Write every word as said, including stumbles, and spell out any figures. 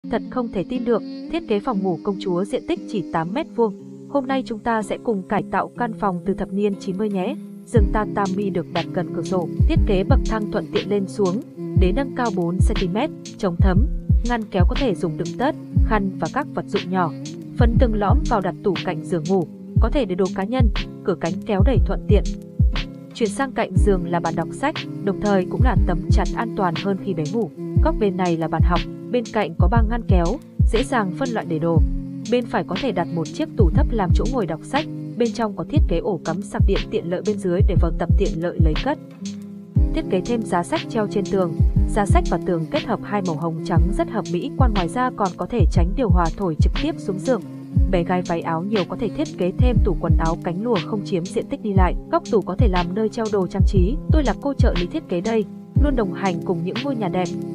Thật không thể tin được, thiết kế phòng ngủ công chúa diện tích chỉ tám mét vuông. Hôm nay chúng ta sẽ cùng cải tạo căn phòng từ thập niên chín mươi nhé. Giường tatami được đặt gần cửa sổ, thiết kế bậc thang thuận tiện lên xuống, đế nâng cao bốn xăng ti mét, chống thấm, ngăn kéo có thể dùng đựng tất, khăn và các vật dụng nhỏ. Phần tường lõm vào đặt tủ cạnh giường ngủ, có thể để đồ cá nhân, cửa cánh kéo đẩy thuận tiện. Chuyển sang cạnh giường là bàn đọc sách, đồng thời cũng là tấm chắn an toàn hơn khi bé ngủ. Góc bên này là bàn học, bên cạnh có ba ngăn kéo, dễ dàng phân loại để đồ. Bên phải có thể đặt một chiếc tủ thấp làm chỗ ngồi đọc sách, bên trong có thiết kế ổ cắm sạc điện tiện lợi bên dưới để vào tập tiện lợi lấy cất. Thiết kế thêm giá sách treo trên tường, giá sách và tường kết hợp hai màu hồng trắng rất hợp mỹ quan, ngoài ra còn có thể tránh điều hòa thổi trực tiếp xuống giường. Bé gái váy áo nhiều có thể thiết kế thêm tủ quần áo cánh lùa không chiếm diện tích đi lại, góc tủ có thể làm nơi treo đồ trang trí. Tôi là cô trợ lý thiết kế đây, luôn đồng hành cùng những ngôi nhà đẹp.